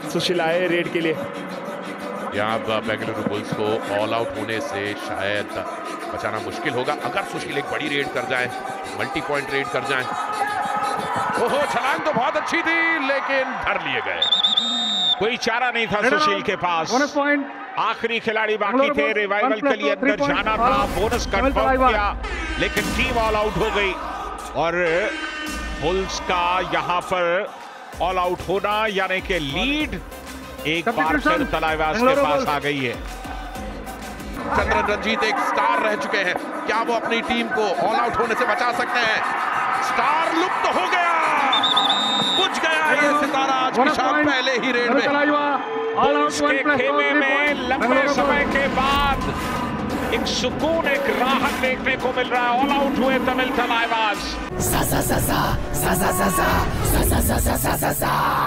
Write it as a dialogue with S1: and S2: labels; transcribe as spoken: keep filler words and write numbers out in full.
S1: सुशील आए रेड के लिए।
S2: यहाँ बेंगलुरु बुल्स को ऑल आउट होने से शायद बचाना मुश्किल होगा अगर सुशील एक बड़ी रेड कर जाए, मल्टी पॉइंट रेड कर जाए। ओहो, छलांग तो बहुत अच्छी थी लेकिन धर लिए गए।
S3: कोई चारा नहीं था सुशील के पास। आखिरी खिलाड़ी बाकी थे, रिवाइवल के लिए अंदर जाना था, बोनस कंफर्म किया लेकिन टीम ऑल आउट हो गई और बुल्स का यहां पर ऑल आउट होना यानी कि लीड एक बार फिर तलाईवास के पास आ गई है।
S2: चंद्रन रंजीत एक स्टार रह चुके हैं, क्या वो अपनी टीम को ऑल आउट होने से बचा सकते हैं? स्टार लुप्त तो हो गया, बुझ गया ये सितारा आज की शाम पहले ही रेड में।
S3: बुल्स के खेमे में लंबे समय के बाद एक सुकून, एक राहत देखने को मिल रहा है। ऑल आउट हुए तमिल तलाईवास।